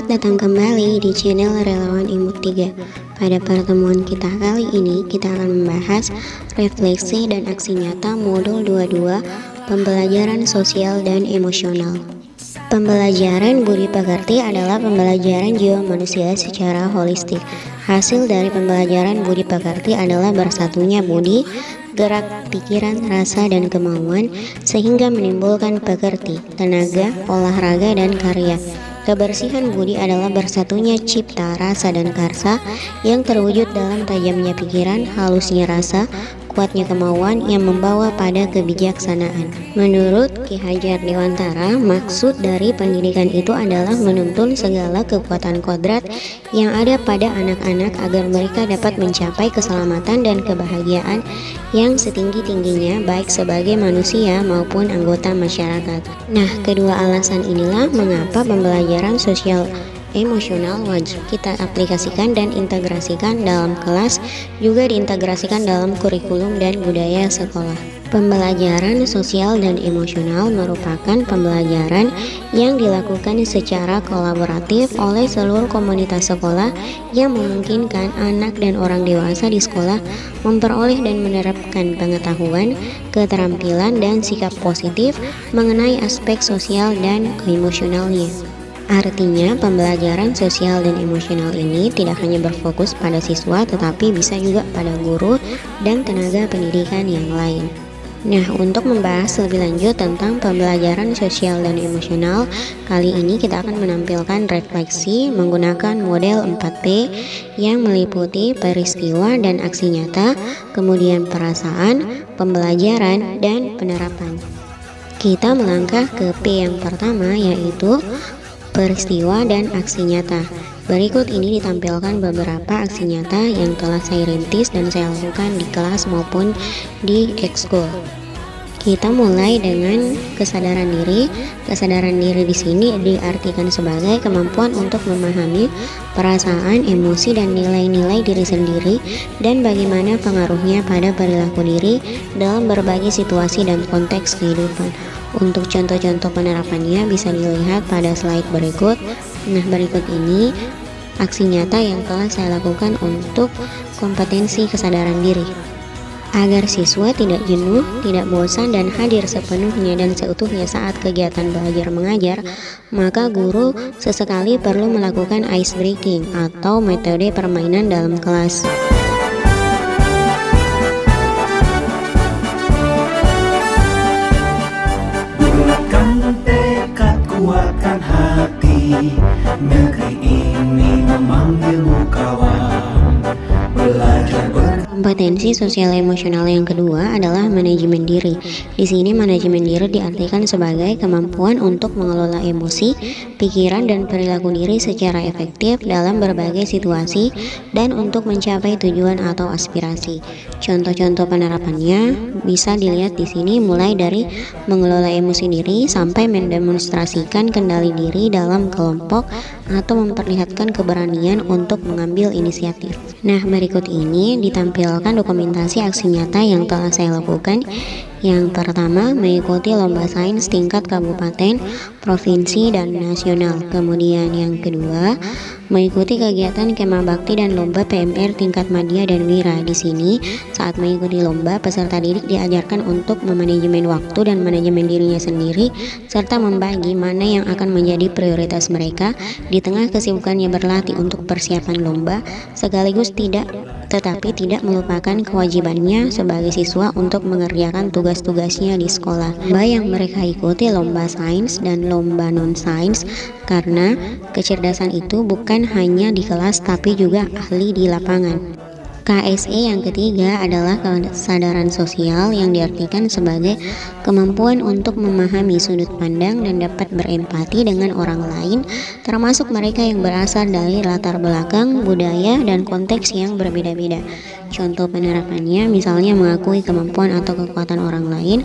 Selamat datang kembali di channel Relawan Imut 3. Pada pertemuan kita kali ini, kita akan membahas refleksi dan aksi nyata modul 22, pembelajaran sosial dan emosional. Pembelajaran budi pekerti adalah pembelajaran jiwa manusia secara holistik. Hasil dari pembelajaran budi pekerti adalah bersatunya budi, gerak, pikiran, rasa, dan kemauan sehingga menimbulkan pekerti, tenaga, olahraga, dan karya. Kebersihan budi adalah bersatunya cipta, rasa, dan karsa yang terwujud dalam tajamnya pikiran, halusnya rasa, kuatnya kemauan yang membawa pada kebijaksanaan. Menurut Ki Hajar Dewantara, maksud dari pendidikan itu adalah menuntun segala kekuatan kodrat yang ada pada anak-anak agar mereka dapat mencapai keselamatan dan kebahagiaan yang setinggi-tingginya baik sebagai manusia maupun anggota masyarakat. Nah, kedua alasan inilah mengapa pembelajaran sosial emosional wajib kita aplikasikan dan integrasikan dalam kelas, juga diintegrasikan dalam kurikulum dan budaya sekolah. Pembelajaran sosial dan emosional merupakan pembelajaran yang dilakukan secara kolaboratif oleh seluruh komunitas sekolah yang memungkinkan anak dan orang dewasa di sekolah memperoleh dan menerapkan pengetahuan, keterampilan, dan sikap positif mengenai aspek sosial dan emosionalnya. Artinya, pembelajaran sosial dan emosional ini tidak hanya berfokus pada siswa, tetapi bisa juga pada guru dan tenaga pendidikan yang lain. Nah, untuk membahas lebih lanjut tentang pembelajaran sosial dan emosional, kali ini kita akan menampilkan refleksi menggunakan model 4P yang meliputi peristiwa dan aksi nyata, kemudian perasaan, pembelajaran, dan penerapan. Kita melangkah ke P yang pertama, yaitu peristiwa dan aksi nyata. Berikut ini ditampilkan beberapa aksi nyata yang telah saya rintis dan saya lakukan di kelas maupun di ekskul. Kita mulai dengan kesadaran diri. Kesadaran diri di sini diartikan sebagai kemampuan untuk memahami perasaan, emosi, dan nilai-nilai diri sendiri dan bagaimana pengaruhnya pada perilaku diri dalam berbagai situasi dan konteks kehidupan. Untuk contoh-contoh penerapannya bisa dilihat pada slide berikut. Nah, berikut ini aksi nyata yang telah saya lakukan untuk kompetensi kesadaran diri. Agar siswa tidak jenuh, tidak bosan, dan hadir sepenuhnya dan seutuhnya saat kegiatan belajar mengajar, maka guru sesekali perlu melakukan ice breaking atau metode permainan dalam kelas. Kuatkan hati, negeri ini memanggilmu kawan. Belajar Kompetensi sosial emosional yang kedua adalah manajemen diri. Di sini manajemen diri diartikan sebagai kemampuan untuk mengelola emosi, pikiran, dan perilaku diri secara efektif dalam berbagai situasi dan untuk mencapai tujuan atau aspirasi. Contoh-contoh penerapannya bisa dilihat di sini, mulai dari mengelola emosi diri sampai mendemonstrasikan kendali diri dalam kelompok atau memperlihatkan keberanian untuk mengambil inisiatif. Nah, berikut ini ditampilkan dokumentasi aksi nyata yang telah saya lakukan. Yang pertama, mengikuti lomba sains tingkat kabupaten, provinsi, dan nasional. Kemudian yang kedua, mengikuti kegiatan kemah bakti dan lomba PMR tingkat madya dan wira. Di sini, saat mengikuti lomba, peserta didik diajarkan untuk memanajemen waktu dan manajemen dirinya sendiri, serta membagi mana yang akan menjadi prioritas mereka di tengah kesibukannya berlatih untuk persiapan lomba, sekaligus tidak melupakan kewajibannya sebagai siswa untuk mengerjakan tugas-tugasnya di sekolah. Lomba yang mereka ikuti lomba sains dan lomba non-sains, karena kecerdasan itu bukan hanya di kelas tapi juga ahli di lapangan. KSE yang ketiga adalah kesadaran sosial yang diartikan sebagai kemampuan untuk memahami sudut pandang dan dapat berempati dengan orang lain, termasuk mereka yang berasal dari latar belakang, budaya, dan konteks yang berbeda-beda. Contoh penerapannya misalnya mengakui kemampuan atau kekuatan orang lain,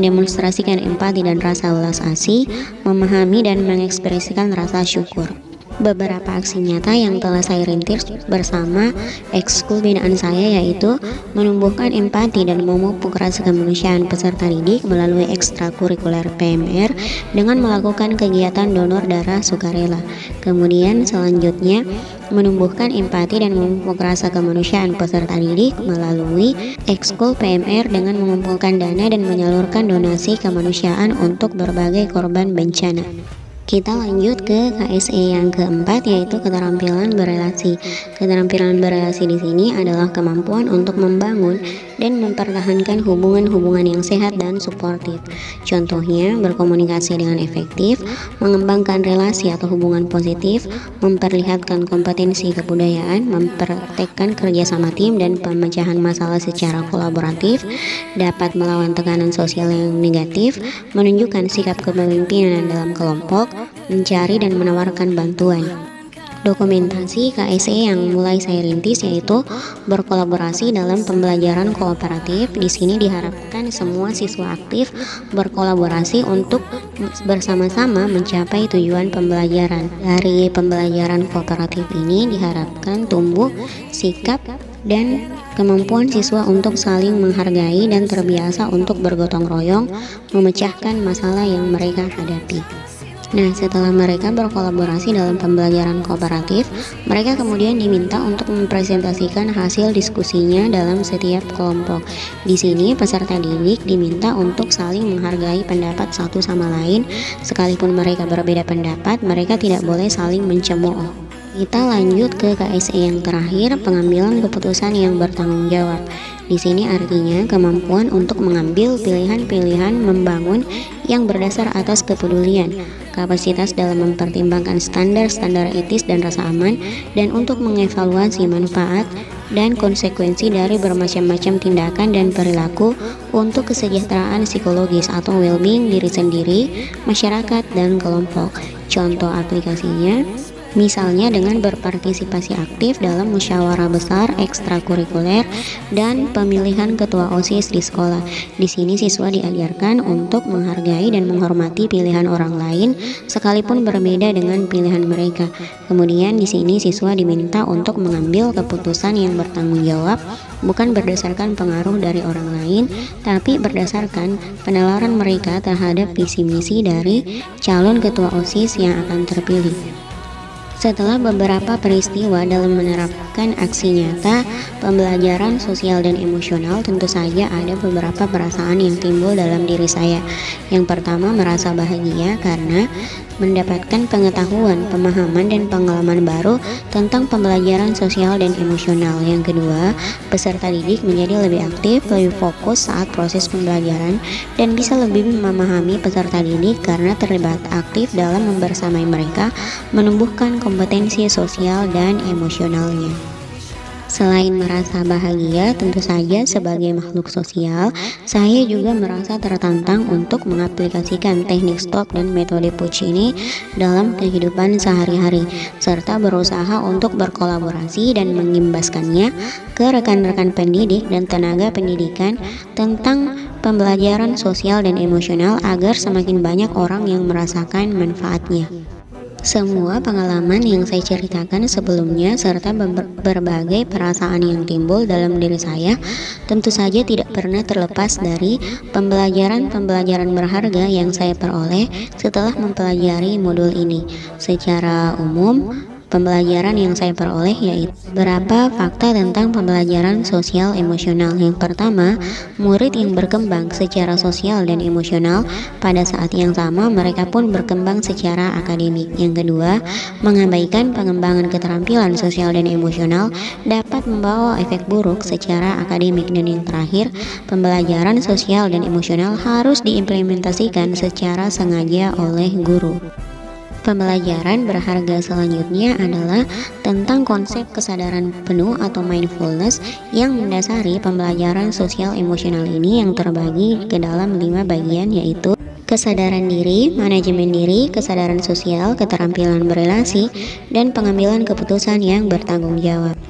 mendemonstrasikan empati dan rasa welas asih, memahami dan mengekspresikan rasa syukur. Beberapa aksi nyata yang telah saya rintis bersama ekskul binaan saya yaitu menumbuhkan empati dan memupuk rasa kemanusiaan peserta didik melalui ekstrakurikuler PMR dengan melakukan kegiatan donor darah sukarela. Kemudian selanjutnya menumbuhkan empati dan memupuk rasa kemanusiaan peserta didik melalui ekskul PMR dengan mengumpulkan dana dan menyalurkan donasi kemanusiaan untuk berbagai korban bencana. Kita lanjut ke KSE yang keempat, yaitu keterampilan berelasi. Keterampilan berelasi di sini adalah kemampuan untuk membangun dan mempertahankan hubungan-hubungan yang sehat dan suportif. Contohnya, berkomunikasi dengan efektif, mengembangkan relasi atau hubungan positif, memperlihatkan kompetensi kebudayaan, mempraktekkan kerjasama tim dan pemecahan masalah secara kolaboratif, dapat melawan tekanan sosial yang negatif, menunjukkan sikap kepemimpinan dalam kelompok, mencari dan menawarkan bantuan. Dokumentasi KSE yang mulai saya rintis yaitu berkolaborasi dalam pembelajaran kooperatif. Di sini diharapkan semua siswa aktif berkolaborasi untuk bersama-sama mencapai tujuan pembelajaran. Dari pembelajaran kooperatif ini diharapkan tumbuh sikap dan kemampuan siswa untuk saling menghargai dan terbiasa untuk bergotong royong memecahkan masalah yang mereka hadapi. Nah, setelah mereka berkolaborasi dalam pembelajaran kooperatif, mereka kemudian diminta untuk mempresentasikan hasil diskusinya dalam setiap kelompok. Di sini, peserta didik diminta untuk saling menghargai pendapat satu sama lain. Sekalipun mereka berbeda pendapat, mereka tidak boleh saling mencemooh. Kita lanjut ke KSE yang terakhir, pengambilan keputusan yang bertanggung jawab. Di sini artinya kemampuan untuk mengambil pilihan-pilihan membangun yang berdasar atas kepedulian, kapasitas dalam mempertimbangkan standar-standar etis dan rasa aman, dan untuk mengevaluasi manfaat dan konsekuensi dari bermacam-macam tindakan dan perilaku untuk kesejahteraan psikologis atau well-being diri sendiri, masyarakat, dan kelompok. Contoh aplikasinya, misalnya dengan berpartisipasi aktif dalam musyawarah besar ekstrakurikuler dan pemilihan ketua OSIS di sekolah. Di sini siswa diajarkan untuk menghargai dan menghormati pilihan orang lain sekalipun berbeda dengan pilihan mereka. Kemudian di sini siswa diminta untuk mengambil keputusan yang bertanggung jawab, bukan berdasarkan pengaruh dari orang lain, tapi berdasarkan penalaran mereka terhadap visi misi dari calon ketua OSIS yang akan terpilih. Setelah beberapa peristiwa dalam menerapkan aksi nyata, pembelajaran sosial dan emosional, tentu saja ada beberapa perasaan yang timbul dalam diri saya. Yang pertama, merasa bahagia karena mendapatkan pengetahuan, pemahaman, dan pengalaman baru tentang pembelajaran sosial dan emosional. Yang kedua, peserta didik menjadi lebih aktif, lebih fokus saat proses pembelajaran, dan bisa lebih memahami peserta didik karena terlibat aktif dalam membersamai mereka, menumbuhkan kompetensi sosial dan emosionalnya. Selain merasa bahagia, tentu saja sebagai makhluk sosial, saya juga merasa tertantang untuk mengaplikasikan teknik STOP dan metode Puccini dalam kehidupan sehari-hari, serta berusaha untuk berkolaborasi dan mengimbaskannya ke rekan-rekan pendidik dan tenaga pendidikan tentang pembelajaran sosial dan emosional agar semakin banyak orang yang merasakan manfaatnya. Semua pengalaman yang saya ceritakan sebelumnya serta berbagai perasaan yang timbul dalam diri saya tentu saja tidak pernah terlepas dari pembelajaran-pembelajaran berharga yang saya peroleh setelah mempelajari modul ini. Secara umum, pembelajaran yang saya peroleh yaitu beberapa fakta tentang pembelajaran sosial emosional. Yang pertama, murid yang berkembang secara sosial dan emosional pada saat yang sama mereka pun berkembang secara akademik. Yang kedua, mengabaikan pengembangan keterampilan sosial dan emosional dapat membawa efek buruk secara akademik. Dan yang terakhir, pembelajaran sosial dan emosional harus diimplementasikan secara sengaja oleh guru. Pembelajaran berharga selanjutnya adalah tentang konsep kesadaran penuh atau mindfulness yang mendasari pembelajaran sosial emosional ini yang terbagi ke dalam 5 bagian, yaitu kesadaran diri, manajemen diri, kesadaran sosial, keterampilan berelasi, dan pengambilan keputusan yang bertanggung jawab.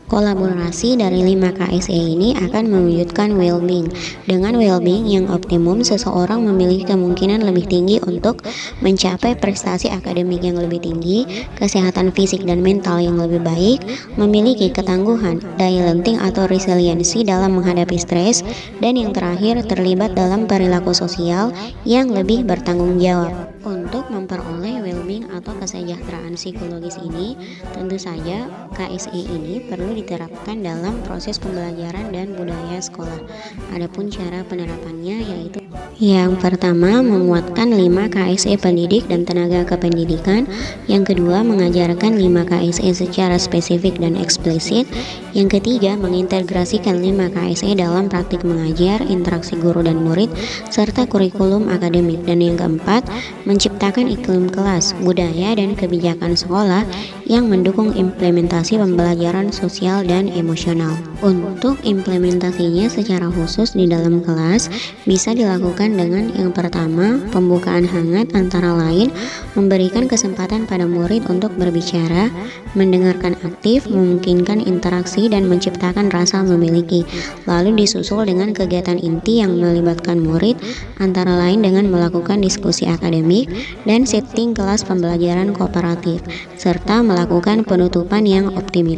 Kolaborasi dari 5 KSE ini akan mewujudkan well-being. Dengan well-being yang optimum, seseorang memiliki kemungkinan lebih tinggi untuk mencapai prestasi akademik yang lebih tinggi, kesehatan fisik dan mental yang lebih baik, memiliki ketangguhan, daya lenting atau resiliensi dalam menghadapi stres, dan yang terakhir terlibat dalam perilaku sosial yang lebih bertanggung jawab. Untuk memperoleh well-being atau kesejahteraan psikologis ini, tentu saja KSE ini perlu diterapkan dalam proses pembelajaran dan budaya sekolah. Adapun cara penerapannya yaitu yang pertama, menguatkan 5 KSE pendidik dan tenaga kependidikan. Yang kedua, mengajarkan 5 KSE secara spesifik dan eksplisit. Yang ketiga, mengintegrasikan 5 KSE dalam praktik mengajar, interaksi guru dan murid, serta kurikulum akademik. Dan yang keempat, menciptakan iklim kelas, budaya, dan kebijakan sekolah yang mendukung implementasi pembelajaran sosial dan emosional. Untuk implementasinya secara khusus di dalam kelas bisa dilakukan dengan yang pertama, pembukaan hangat antara lain memberikan kesempatan pada murid untuk berbicara, mendengarkan aktif, memungkinkan interaksi dan menciptakan rasa memiliki. Lalu disusul dengan kegiatan inti yang melibatkan murid antara lain dengan melakukan diskusi akademik dan setting kelas pembelajaran kooperatif serta melakukan penutupan yang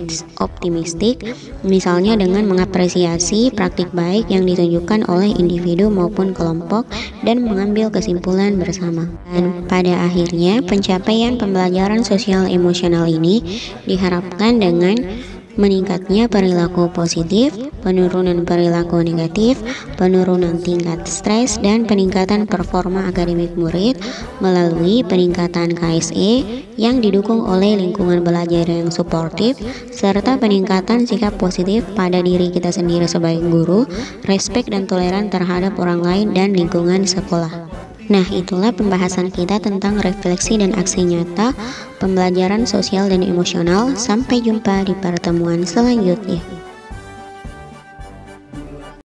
optimistik, misalnya dengan mengapresiasi praktik baik yang ditunjukkan oleh individu maupun kelompok dan mengambil kesimpulan bersama. Dan pada akhirnya, pencapaian pembelajaran sosial emosional ini diharapkan dengan meningkatnya perilaku positif, penurunan perilaku negatif, penurunan tingkat stres, dan peningkatan performa akademik murid melalui peningkatan KSE yang didukung oleh lingkungan belajar yang suportif, serta peningkatan sikap positif pada diri kita sendiri sebagai guru, respek dan toleran terhadap orang lain dan lingkungan sekolah. Nah, itulah pembahasan kita tentang refleksi dan aksi nyata pembelajaran sosial dan emosional. Sampai jumpa di pertemuan selanjutnya.